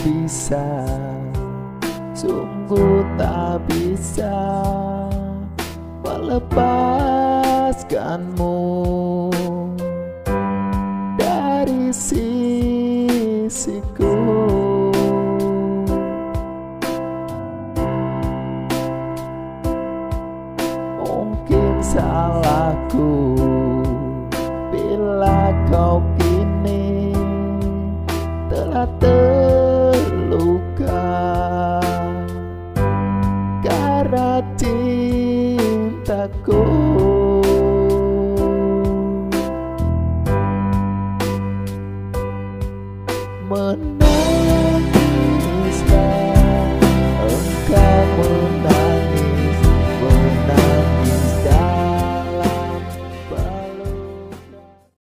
bisa, sungguh tak bisa melepaskanmu dari sisiku. Mungkin salahku bila kau kini telah terluka karena cintaku. Menangislah